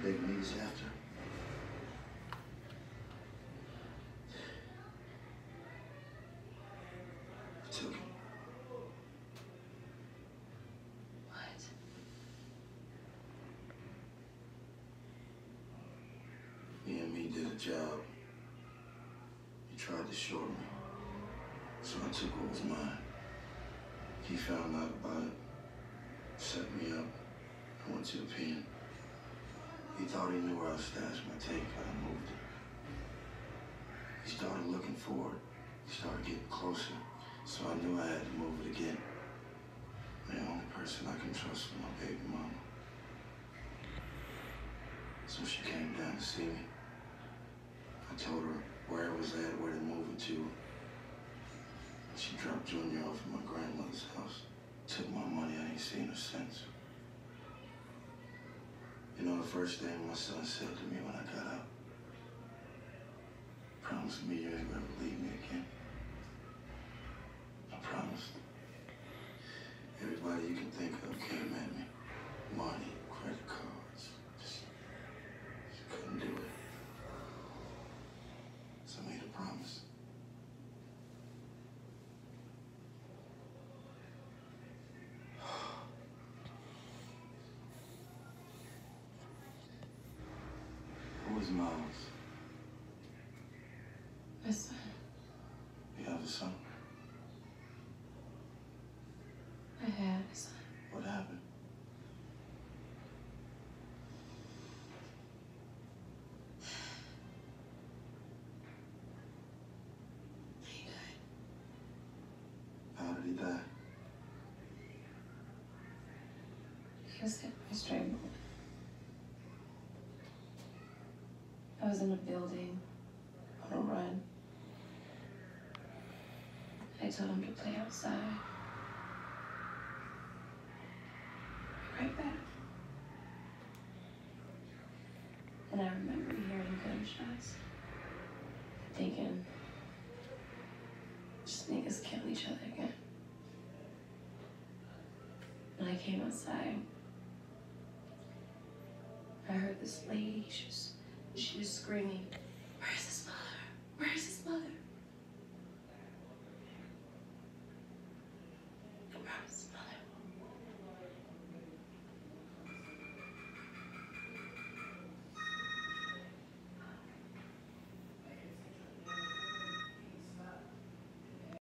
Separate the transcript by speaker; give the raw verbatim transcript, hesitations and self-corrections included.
Speaker 1: big needs after. I took him.
Speaker 2: What?
Speaker 1: Me and me did a job. He tried to short me, so I took what was mine. He found out about it, set me up. I went to the pen. He thought he knew where I stashed my tape, but I moved it. He started looking for it. He started getting closer, so I knew I had to move it again. The only person I can trust was my baby mama. So she came down to see me. I told her where it was at, where to move it to. She dropped Junior off at my grandmother's house. Took my money, I ain't seen her since. You know the first thing my son said to me when I got out? Promise me you ain't gonna leave me again. I promised. Everybody you can think of came at me. Money, credit cards. Just, just couldn't do it. So I made a promise. Who is Miles?
Speaker 2: My son.
Speaker 1: You have a son?
Speaker 2: I had a son.
Speaker 1: What happened?
Speaker 2: He died.
Speaker 1: How did he die?
Speaker 2: He was hit by stray bullet. I was in a building on a run. I told him to play outside. Be right back. And I remember hearing gunshots, thinking, just niggas kill each other again. When I came outside, I heard this lady, she was, she was screaming, "Where's his mother? Where's his